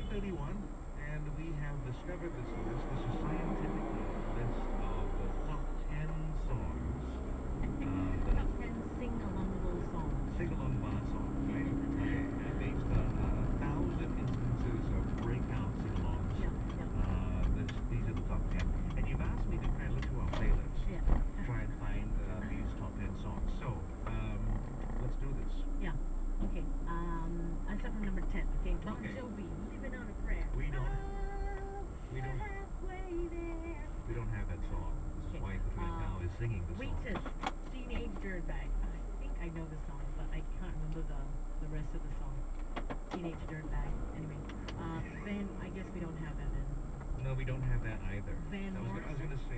31, and we have discovered this list. This is scientifically a list of the top 10 songs that Top 10 sing-alongable songs. sing-along bar songs, right? Okay, and based on 1,000 instances of breakout sing-alongs. Yeah, yeah. These are the top 10. And you've asked me to try and look through our playlist, Yeah. try and find these top 10 songs. So, let's do this. Yeah. Okay. I start from number 10. Okay. Bon Okay. Jovi, Living on a Prayer. We don't Halfway there. we don't have that song. This is Okay. why Katrina now is singing the song. Wheatus, Teenage Dirtbag. I think I know the song, but I can't remember the rest of the song. Teenage Dirtbag. Anyway. Then I guess we don't have that then. No, we don't have that either. Van I was Morrison. gonna